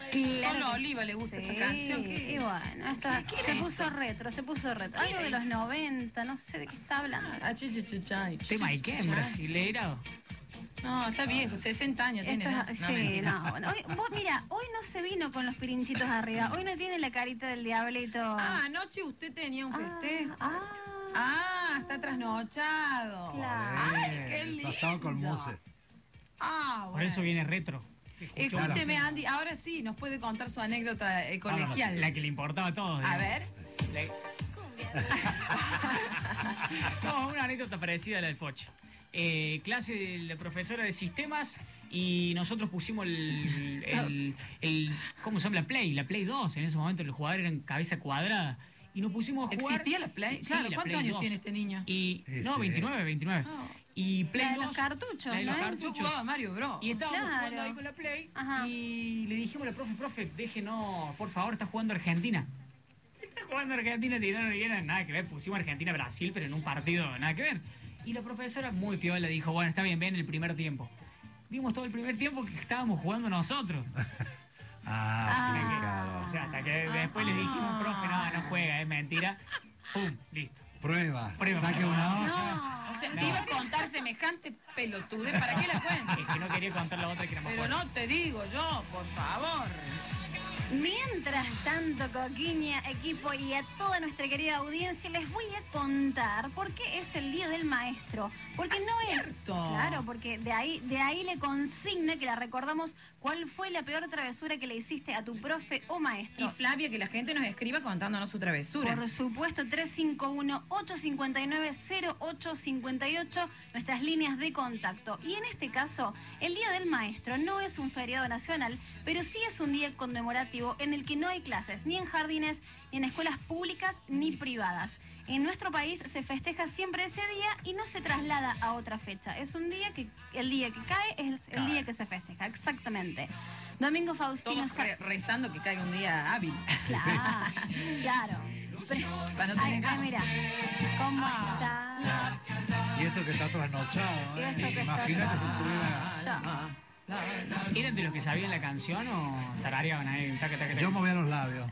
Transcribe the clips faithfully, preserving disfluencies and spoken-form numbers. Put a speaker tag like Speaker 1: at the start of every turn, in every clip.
Speaker 1: Claro
Speaker 2: Solo a
Speaker 1: que
Speaker 2: Oliva le gusta
Speaker 1: sí.
Speaker 2: esta canción. ¿Qué?
Speaker 1: Y bueno, esta,
Speaker 2: ¿Qué
Speaker 1: se
Speaker 2: era
Speaker 1: puso
Speaker 2: eso?
Speaker 1: retro, se puso retro. Algo
Speaker 2: ¿Qué
Speaker 1: de
Speaker 2: era
Speaker 1: los
Speaker 2: eso?
Speaker 1: noventa, no sé de qué está hablando.
Speaker 2: Ah, chu, chu, chu, chay, chu,
Speaker 3: ¿Tema de
Speaker 2: chu,
Speaker 3: qué?
Speaker 2: chu,
Speaker 3: ¿En
Speaker 2: chay.
Speaker 3: brasilero?
Speaker 2: No, está viejo, sesenta años tiene.
Speaker 1: Esto
Speaker 2: ¿no?
Speaker 1: es-
Speaker 2: No,
Speaker 1: sí,
Speaker 2: mentira.
Speaker 1: no, bueno. Hoy, vos, mira, hoy no se vino con los pirinchitos arriba. Hoy no tiene la carita del diablito.
Speaker 2: Ah, anoche usted tenía un festejo.
Speaker 1: Ah,
Speaker 2: Ah, está trasnochado.
Speaker 1: Claro.
Speaker 2: Ay, qué lindo.
Speaker 4: Estaba con Muse.
Speaker 2: Ah, bueno.
Speaker 3: Por eso viene retro. Escuchó
Speaker 2: Escúcheme,
Speaker 3: la-
Speaker 2: Andy, ahora sí nos puede contar su anécdota eh, colegial.
Speaker 3: La que le importaba a todos.
Speaker 2: A
Speaker 3: digamos.
Speaker 2: ver.
Speaker 3: No, una anécdota parecida a la del Foch. Eh, clase de la profesora de sistemas y nosotros pusimos el, el, el- ¿cómo se llama? La Play, la Play dos. En ese momento los jugadores eran cabeza cuadrada. Y nos pusimos a jugar.
Speaker 2: ¿Existía la Play?
Speaker 3: Sí,
Speaker 2: Claro,
Speaker 3: la
Speaker 2: ¿cuántos
Speaker 3: Play
Speaker 2: años
Speaker 3: dos.
Speaker 2: tiene este niño?
Speaker 3: Y,
Speaker 4: Sí,
Speaker 3: no,
Speaker 4: sí.
Speaker 3: veintinueve, veintinueve.
Speaker 2: Ah.
Speaker 3: Y Play
Speaker 1: la de los
Speaker 3: dos,
Speaker 1: cartuchos,
Speaker 3: la de los
Speaker 1: ¿no?
Speaker 2: Yo
Speaker 3: cartuchos.
Speaker 2: jugaba a Mario Bros.
Speaker 3: Y estábamos
Speaker 1: Claro.
Speaker 3: jugando ahí con la Play.
Speaker 1: Ajá.
Speaker 3: Y le dijimos a la profe, profe, déjenos, por favor, está jugando Argentina. Está jugando Argentina, tiraron y era nada que ver. Pusimos Argentina-Brasil, pero en un partido nada que ver. Y la profesora muy piola dijo, bueno, está bien, ven el primer tiempo. Vimos todo el primer tiempo que estábamos jugando nosotros.
Speaker 4: Ah,
Speaker 1: Ah.
Speaker 3: O sea, hasta que después les dijimos, profe, no, no juega, es mentira. Pum, listo.
Speaker 4: Prueba.
Speaker 3: Prueba.
Speaker 4: Saque una hoja.
Speaker 1: no.
Speaker 2: O sea,
Speaker 3: No.
Speaker 2: si iba a contar semejante pelotude, ¿para qué la cuenta?
Speaker 3: Es que no quería contar la otra que era más
Speaker 2: Pero
Speaker 3: fuerte.
Speaker 2: no te digo yo, por favor.
Speaker 1: Mientras tanto, Coquiña, equipo y a toda nuestra querida audiencia, les voy a contar por qué es el Día del Maestro. Porque
Speaker 2: Ah,
Speaker 1: no es...
Speaker 2: cierto.
Speaker 1: Claro, porque de ahí, de ahí le consigna que la recordamos cuál fue la peor travesura que le hiciste a tu profe o maestro.
Speaker 2: Y Flavia, que la gente nos escriba contándonos su travesura.
Speaker 1: Por supuesto, tres cinco uno, ocho cinco nueve, cero ocho cinco ocho, nuestras líneas de contacto. Y en este caso, el Día del Maestro no es un feriado nacional, pero sí es un día conmemorativo en el que no hay clases, ni en jardines, ni en escuelas públicas, ni privadas. En nuestro país se festeja siempre ese día y no se traslada a otra fecha. Es un día que, el día que cae es el
Speaker 4: Cae.
Speaker 1: día que se festeja, exactamente. Domingo Faustino...
Speaker 2: Todos re- rezando que caiga un día hábil.
Speaker 1: Claro, claro.
Speaker 2: Para no
Speaker 1: Ay,
Speaker 2: tener
Speaker 1: ay, mira, cómo está.
Speaker 4: Y eso que está trasnochado.
Speaker 1: Y
Speaker 4: ¿eh?
Speaker 1: eso que está
Speaker 4: Imagínate si
Speaker 1: trasnochado.
Speaker 4: estuviera.
Speaker 3: ¿Eran de los que sabían la canción o tarareaban ahí? Taca, taca, taca?
Speaker 4: Yo movía los labios.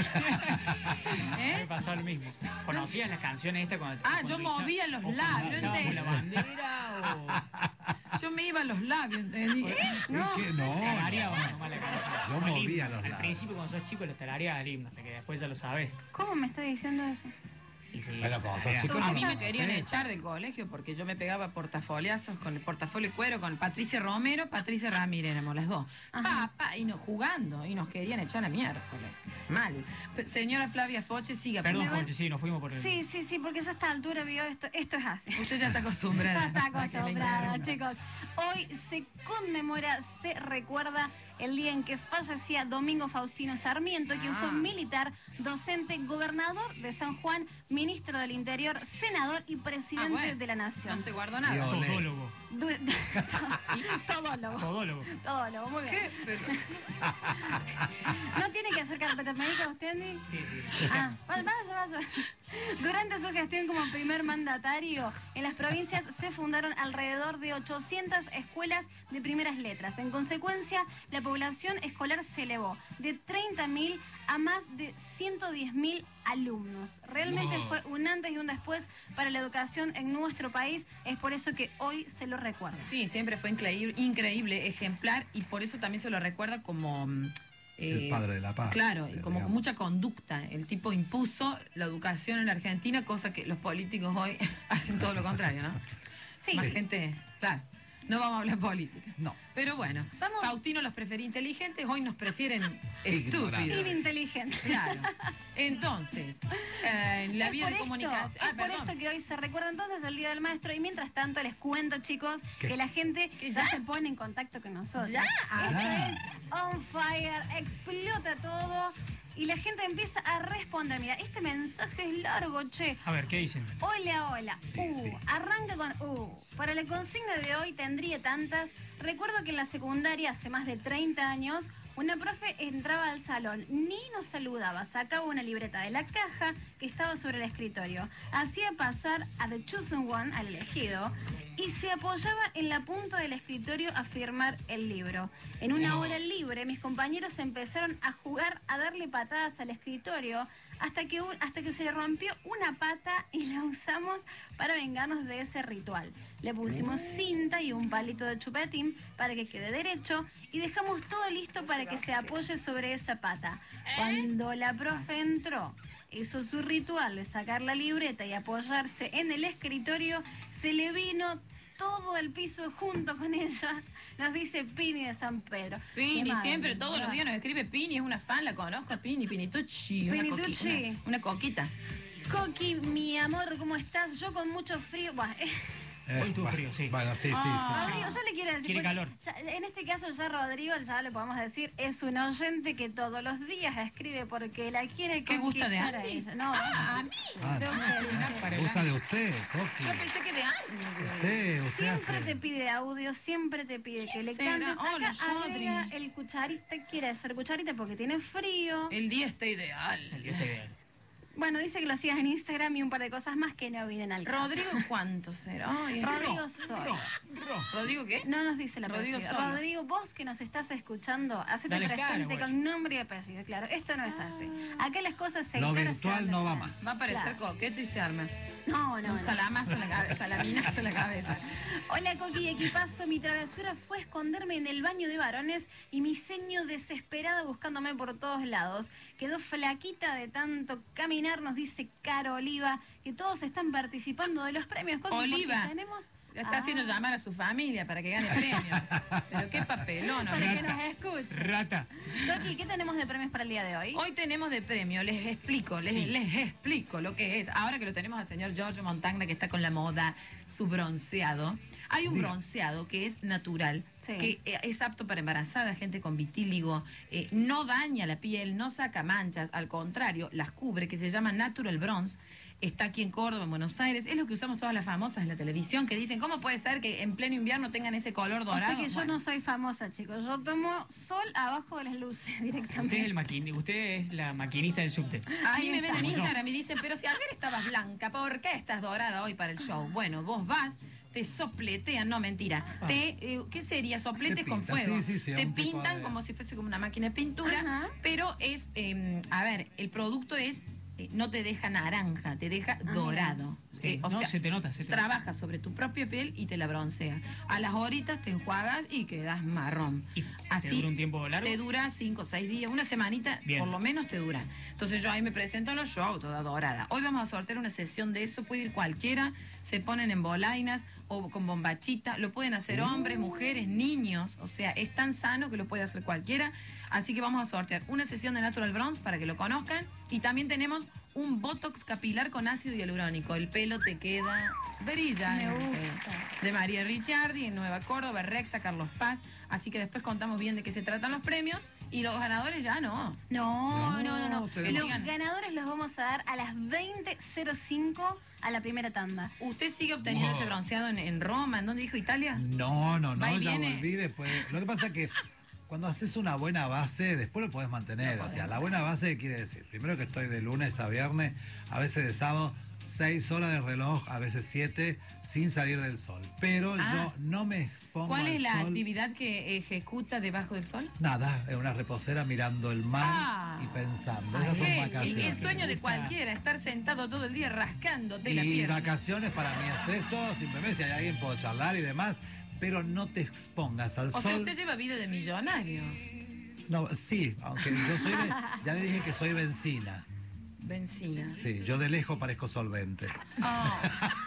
Speaker 3: Me
Speaker 2: ¿Eh?
Speaker 3: pasó lo mismo. ¿Conocías las canciones esta cuando
Speaker 2: Ah,
Speaker 3: cuando
Speaker 2: yo
Speaker 3: iza-
Speaker 2: movía los
Speaker 3: o cuando
Speaker 2: labios,
Speaker 3: izábamos
Speaker 2: entendí.
Speaker 3: la bandera o
Speaker 2: Yo me iba a los labios, ¿entendí? ¿Eh?
Speaker 1: No.
Speaker 4: Es que no.
Speaker 3: tarareaban nomás la canción.
Speaker 4: Yo
Speaker 3: O el
Speaker 4: movía
Speaker 3: himno.
Speaker 4: los
Speaker 3: Al
Speaker 4: labios.
Speaker 3: principio cuando sos chico los tarareas el himno, hasta que después ya lo sabes.
Speaker 1: ¿Cómo me está diciendo eso?
Speaker 3: Y sí,
Speaker 4: Bueno, cuando sos
Speaker 3: tarareas.
Speaker 4: chico
Speaker 2: A
Speaker 4: no
Speaker 2: mí
Speaker 4: lo
Speaker 2: me querían
Speaker 4: conoces.
Speaker 2: echar del colegio porque yo me pegaba portafoliazos con el portafolio de cuero con Patricia Romero, Patricia Ramírez, éramos las dos.
Speaker 1: Ajá.
Speaker 2: Papá, y nos jugando, y nos querían echar a miércoles. Mal. Pe- Señora Flavia Foche, siga.
Speaker 3: Perdón,
Speaker 1: Me van-
Speaker 3: Fonchi, sí, nos fuimos por el...
Speaker 1: Sí, sí, sí, porque ya a esta altura vio esto. Esto es así.
Speaker 2: Usted ya está acostumbrada.
Speaker 1: Ya está
Speaker 2: a que le
Speaker 1: acostumbrada,
Speaker 2: interrumpa.
Speaker 1: chicos. Hoy se conmemora, se recuerda el día en que fallecía Domingo Faustino Sarmiento, quien fue
Speaker 2: Ah.
Speaker 1: militar, docente, gobernador de San Juan, ministro del Interior, senador y presidente
Speaker 2: Ah, bueno.
Speaker 1: de la Nación.
Speaker 2: No se guardó nada.
Speaker 4: Dios.
Speaker 3: Todólogo.
Speaker 1: Du- Todólogo.
Speaker 3: Todólogo.
Speaker 1: Todólogo, muy bien.
Speaker 2: ¿Qué? Pero-
Speaker 1: ¿No tiene que hacer carpeta médica usted, Andy?
Speaker 3: Sí, sí.
Speaker 1: Ah, vaya, vaya. Durante su gestión como primer mandatario, en las provincias se fundaron alrededor de ochocientas escuelas de primeras letras. En consecuencia, la población escolar se elevó de treinta mil a más de ciento diez mil alumnos. Realmente
Speaker 4: Wow.
Speaker 1: fue un antes y un después para la educación en nuestro país. Es por eso que hoy se lo recuerda.
Speaker 2: Sí, siempre fue increíble, increíble, ejemplar, y por eso también se lo recuerda como... mm,
Speaker 4: El
Speaker 2: eh,
Speaker 4: padre de la paz.
Speaker 2: Claro, y
Speaker 4: eh,
Speaker 2: como con
Speaker 4: digamos.
Speaker 2: mucha conducta. El tipo impuso la educación en la Argentina, cosa que los políticos hoy hacen todo lo contrario, ¿no?
Speaker 1: Sí.
Speaker 2: Más
Speaker 4: Sí.
Speaker 2: gente, claro, no vamos a hablar política.
Speaker 4: No.
Speaker 2: Pero bueno,
Speaker 1: Vamos.
Speaker 2: Faustino los prefería inteligentes, hoy nos prefieren
Speaker 4: Ignorantes.
Speaker 2: estúpidos.
Speaker 1: Ininteligente.
Speaker 2: Claro. Entonces, eh, en la
Speaker 1: Es
Speaker 2: vía
Speaker 1: por
Speaker 2: de
Speaker 1: esto,
Speaker 2: comunicación...
Speaker 1: Es
Speaker 2: Ah,
Speaker 1: por
Speaker 2: perdón.
Speaker 1: esto que hoy se recuerda entonces el Día del Maestro y mientras tanto les cuento, chicos,
Speaker 4: ¿Qué?
Speaker 1: que la gente
Speaker 2: ¿Que
Speaker 1: ya
Speaker 2: ya?
Speaker 1: se pone en contacto con nosotros.
Speaker 2: ¿Ya?
Speaker 1: Esto
Speaker 4: Ya.
Speaker 1: es on fire, explota todo y la gente empieza a responder. Mira, este mensaje es largo, che.
Speaker 3: A ver, ¿qué dicen?
Speaker 1: Hola, hola.
Speaker 4: Sí,
Speaker 1: Uh,
Speaker 4: sí.
Speaker 1: arranca con uh. Para la consigna de hoy tendría tantas. Recuerdo que en la secundaria, hace más de treinta años, Una profe entraba al salón, ni nos saludaba, sacaba una libreta de la caja que estaba sobre el escritorio, hacía pasar a The Chosen One, al elegido, y se apoyaba en la punta del escritorio a firmar el libro. En una hora libre, mis compañeros empezaron a jugar, a darle patadas al escritorio, hasta que, un- hasta que se le rompió una pata y la usamos para vengarnos de ese ritual. Le pusimos cinta y un palito de chupetín para que quede derecho y dejamos todo listo para que se apoye sobre esa pata. Cuando la profe entró, hizo su ritual de sacar la libreta y apoyarse en el escritorio, se le vino todo el piso junto con ella. Nos dice Pini de San Pedro. Qué
Speaker 2: Pini,
Speaker 1: madre,
Speaker 2: siempre, todos
Speaker 1: ¿verdad?
Speaker 2: los días nos escribe Pini, es una fan, la conozco, Pini, Pinitucci. Una,
Speaker 1: Pinitucci.
Speaker 2: coqui- una, una coquita.
Speaker 1: Coqui, mi amor, ¿cómo estás? Yo con mucho frío. Buah, eh,
Speaker 4: Eh,
Speaker 3: Hoy tuvo
Speaker 4: bueno,
Speaker 3: frío, sí.
Speaker 4: Bueno, sí, sí,
Speaker 2: Ah.
Speaker 4: sí.
Speaker 1: Rodrigo, yo le quiero decir.
Speaker 3: Quiere
Speaker 1: porque
Speaker 3: calor.
Speaker 1: ya- en este caso, ya Rodrigo, ya le podemos decir, es un oyente que todos los días escribe porque la quiere
Speaker 2: ¿Qué gusta de
Speaker 1: conquistar a
Speaker 2: Andy?
Speaker 1: ella. No,
Speaker 2: Ah, a mí.
Speaker 4: Ah,
Speaker 1: de
Speaker 4: no.
Speaker 1: usted.
Speaker 3: Para
Speaker 4: Me
Speaker 3: el
Speaker 4: gusta
Speaker 3: año.
Speaker 4: de usted, Coqui.
Speaker 2: Yo pensé que de Andy.
Speaker 4: Usted, usted
Speaker 1: Siempre
Speaker 4: hace...
Speaker 1: te pide audio, siempre te pide que le
Speaker 2: será?
Speaker 1: cantes.
Speaker 2: Hola,
Speaker 1: Acá agrega
Speaker 2: Rodri.
Speaker 1: el cucharita, quiere hacer cucharita porque tiene frío.
Speaker 2: El día está ideal.
Speaker 3: El día está ideal.
Speaker 1: Bueno, dice que lo sigas en Instagram y un par de cosas más que no vienen al caso.
Speaker 2: Rodrigo, ¿cuánto será? Ay,
Speaker 1: Rodrigo
Speaker 3: Ro,
Speaker 1: Sol.
Speaker 3: Ro, Ro.
Speaker 2: ¿Rodrigo qué?
Speaker 1: No nos dice la
Speaker 2: Rodrigo
Speaker 1: apellido.
Speaker 2: solo.
Speaker 1: Rodrigo, vos que nos estás escuchando, hacete
Speaker 3: Dale cara,
Speaker 1: presente
Speaker 3: guacho.
Speaker 1: con nombre y apellido. Claro, esto no es así. Acá las cosas se
Speaker 4: Lo
Speaker 1: encaran,
Speaker 4: virtual
Speaker 1: se van
Speaker 4: no va
Speaker 1: de
Speaker 4: más.
Speaker 1: frente.
Speaker 2: Va a parecer
Speaker 1: Claro.
Speaker 2: coqueto y se arma.
Speaker 1: No, no,
Speaker 2: Un
Speaker 1: no.
Speaker 2: salamazo en la cabeza, salaminazo en la cabeza.
Speaker 1: Hola, Coqui, equipazo. Mi travesura fue esconderme en el baño de varones y mi ceño desesperada buscándome por todos lados. Quedó flaquita de tanto caminar, nos dice Caro Oliva, que todos están participando de los premios. Coqui, porque
Speaker 2: Oliva.
Speaker 1: tenemos...
Speaker 2: La está
Speaker 1: Ah,
Speaker 2: haciendo llamar a su familia para que gane premios. Pero qué papelón,
Speaker 1: para
Speaker 2: ¿no?
Speaker 1: que nos escuche.
Speaker 3: Rata.
Speaker 1: Coqui, ¿qué tenemos de premios para el día de hoy?
Speaker 2: Hoy tenemos de premio, les explico, les,
Speaker 3: Sí.
Speaker 2: les explico lo que es. Ahora que lo tenemos al señor Giorgio Montagna, que está con la moda, su bronceado. Hay un
Speaker 4: Diga.
Speaker 2: bronceado que es natural,
Speaker 1: Sí.
Speaker 2: que eh, es apto para embarazada, gente con vitíligo, eh, no daña la piel, no saca manchas, al contrario, las cubre, que se llama Natural Bronze. Está aquí en Córdoba, en Buenos Aires. Es lo que usamos todas las famosas en la televisión, que dicen, ¿cómo puede ser que en pleno invierno tengan ese color
Speaker 1: O
Speaker 2: dorado?
Speaker 1: sea que yo
Speaker 2: Bueno.
Speaker 1: no soy famosa, chicos. Yo tomo sol abajo de las luces
Speaker 3: Usted
Speaker 1: directamente.
Speaker 3: es, el maquin usted es la maquinista del subte.
Speaker 2: A mí
Speaker 1: Ahí
Speaker 2: me ven en
Speaker 3: estamos.
Speaker 2: Instagram y dicen, pero si ayer estabas blanca, ¿por qué estás dorada hoy para el show? Bueno, vos vas, te sopletean, no, mentira.
Speaker 3: Ah.
Speaker 2: Te, eh, ¿Qué sería? Sopletes
Speaker 4: Te
Speaker 2: con
Speaker 4: pintan,
Speaker 2: fuego.
Speaker 4: sí, sí, sí,
Speaker 2: te
Speaker 4: un tipo
Speaker 2: pintan
Speaker 4: de-
Speaker 2: como si fuese como una máquina de pintura,
Speaker 1: Ajá.
Speaker 2: pero es, eh, a ver, el producto es, eh, no te deja naranja, te deja
Speaker 1: Ah,
Speaker 2: dorado. Eh, o
Speaker 3: no,
Speaker 2: sea,
Speaker 3: se te nota, se te nota.
Speaker 2: trabaja sobre tu propia piel y te la broncea. A las horitas te enjuagas y quedas marrón.
Speaker 3: ¿Y te
Speaker 2: Así
Speaker 3: dura un tiempo largo?
Speaker 2: te dura cinco o seis días, una semanita,
Speaker 3: Bien.
Speaker 2: por lo menos te dura. Entonces yo ahí me presento en los shows, toda dorada. Hoy vamos a sortear una sesión de eso, puede ir cualquiera, se ponen en bolainas o con bombachita, lo pueden hacer hombres, mujeres, niños, o sea, es tan sano que lo puede hacer cualquiera. Así que vamos a sortear una sesión de Natural Bronze para que lo conozcan y también tenemos un Botox capilar con ácido hialurónico. El pelo te queda brillante.
Speaker 1: Me gusta.
Speaker 2: De María Ricciardi, en Nueva Córdoba, Recta, Carlos Paz. Así que después contamos bien de qué se tratan los premios y los ganadores ya no.
Speaker 1: No,
Speaker 4: No,
Speaker 1: no, no, no.
Speaker 4: tenemos-
Speaker 1: Los ganadores los vamos a dar a las veinte cero cinco a la primera tanda.
Speaker 2: ¿Usted sigue obteniendo
Speaker 4: Wow.
Speaker 2: ese bronceado en, en Roma? ¿En dónde dijo Italia?
Speaker 4: No, no,
Speaker 2: Va
Speaker 4: no,
Speaker 2: y
Speaker 4: ya
Speaker 2: viene.
Speaker 4: volví después. Lo que pasa es que cuando haces una buena base, después lo podés mantener.
Speaker 2: Lo
Speaker 4: O sea,
Speaker 2: podés.
Speaker 4: la buena base quiere decir, primero que estoy de lunes a viernes, a veces de sábado, seis horas de reloj, a veces siete, sin salir del sol. Pero
Speaker 2: Ah.
Speaker 4: yo no me expongo
Speaker 2: ¿Cuál
Speaker 4: al
Speaker 2: es la
Speaker 4: sol.
Speaker 2: actividad que ejecuta debajo del sol?
Speaker 4: Nada, es una reposera mirando el mar
Speaker 2: Ah.
Speaker 4: y pensando.
Speaker 3: Ah,
Speaker 4: Esas son
Speaker 2: El,
Speaker 4: vacaciones.
Speaker 2: el sueño de
Speaker 3: gusta.
Speaker 2: cualquiera, estar sentado todo el día rascándote la
Speaker 4: Y
Speaker 2: pierna.
Speaker 4: vacaciones para mí es eso, simplemente si hay alguien puedo charlar y demás, pero no te expongas al
Speaker 2: O
Speaker 4: sol.
Speaker 2: sea, usted lleva vida de millonario.
Speaker 4: No, sí, aunque yo soy, be- ya le dije que soy benzina.
Speaker 2: Benzina.
Speaker 4: Sí, yo de lejos parezco solvente.
Speaker 2: Oh,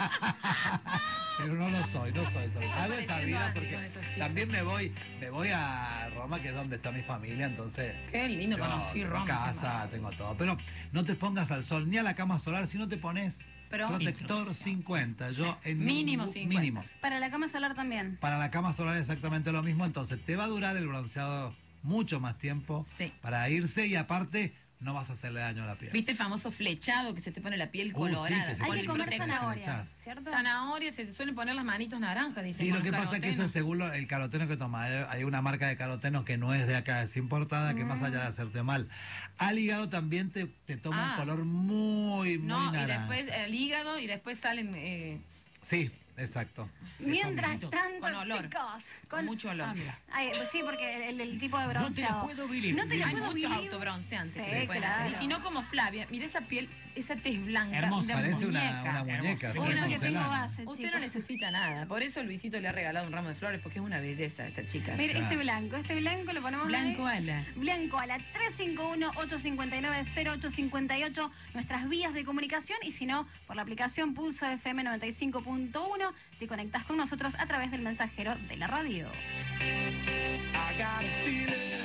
Speaker 4: Pero no lo soy, no soy solvente.
Speaker 2: Está
Speaker 4: Hago esa
Speaker 2: pareciendo
Speaker 4: vida
Speaker 2: Andy
Speaker 4: porque
Speaker 2: con esos chicos.
Speaker 4: también me voy, me voy a Roma, que es donde está mi familia, entonces.
Speaker 2: qué lindo
Speaker 4: yo
Speaker 2: conocí
Speaker 4: tengo
Speaker 2: Roma.
Speaker 4: casa, tengo todo. Pero no te pongas al sol ni a la cama solar si no te pones
Speaker 2: Pero-
Speaker 4: protector cincuenta. Yo en
Speaker 2: Mínimo
Speaker 4: ningún-
Speaker 2: cincuenta.
Speaker 4: mínimo.
Speaker 1: Para la cama solar también.
Speaker 4: Para la cama solar es exactamente lo mismo, entonces te va a durar el bronceado mucho más tiempo
Speaker 2: Sí.
Speaker 4: para irse y aparte no vas a hacerle daño a la piel.
Speaker 2: ¿Viste el famoso flechado que se te pone la piel
Speaker 4: Uh,
Speaker 2: colorada?
Speaker 4: sí, que se
Speaker 1: Hay
Speaker 4: pone
Speaker 1: que
Speaker 4: Con
Speaker 1: comer
Speaker 4: el
Speaker 1: zanahoria,
Speaker 4: flechas.
Speaker 1: ¿cierto?
Speaker 2: Zanahoria, se te suelen poner las manitos naranjas, dicen.
Speaker 4: Sí,
Speaker 2: con
Speaker 4: lo que
Speaker 2: los
Speaker 4: pasa es que eso
Speaker 2: carotenos.
Speaker 4: es según lo- el caroteno que toma. Hay, hay una marca de caroteno que no es de acá, es importada, que más allá de hacerte mal, al hígado también te, te toma
Speaker 2: Ah.
Speaker 4: un color muy, muy
Speaker 2: No, y
Speaker 4: naranja.
Speaker 2: después el hígado y después salen eh,
Speaker 4: Sí, exacto.
Speaker 1: Mientras
Speaker 3: Eso,
Speaker 1: tanto,
Speaker 2: con olor,
Speaker 1: chicos,
Speaker 2: con mucho olor.
Speaker 3: Ah, mira.
Speaker 1: Ay, pues sí, porque el, el tipo de
Speaker 3: No te la
Speaker 1: bronceado.
Speaker 3: puedo believe.
Speaker 1: No te la
Speaker 2: Hay
Speaker 1: puedo
Speaker 2: muchos
Speaker 1: believe.
Speaker 2: autobronceantes
Speaker 1: Sí,
Speaker 2: que se pueden
Speaker 1: claro.
Speaker 2: hacer. Y si no, como Flavia, mira esa piel, esa tez blanca.
Speaker 3: Hermosa.
Speaker 2: una
Speaker 4: Parece una,
Speaker 2: muñeca.
Speaker 4: una muñeca.
Speaker 3: Hermoso.
Speaker 4: sí,
Speaker 1: Por eso
Speaker 4: de
Speaker 1: que tengo
Speaker 4: porcelana.
Speaker 1: base,
Speaker 2: Usted
Speaker 1: chicos.
Speaker 2: no necesita nada. Por eso Luisito le ha regalado un ramo de flores, porque es una belleza esta chica.
Speaker 1: Mira,
Speaker 4: Claro.
Speaker 1: este blanco, este blanco lo ponemos
Speaker 2: Blanco
Speaker 1: ahí.
Speaker 2: ala.
Speaker 1: Blanco a la tres cinco uno, ocho cinco nueve, cero ocho cinco ocho, nuestras vías de comunicación, y si no, por la aplicación Pulso F M noventa y cinco punto uno, te conectas con nosotros a través del mensajero de la radio.
Speaker 5: I got a feeling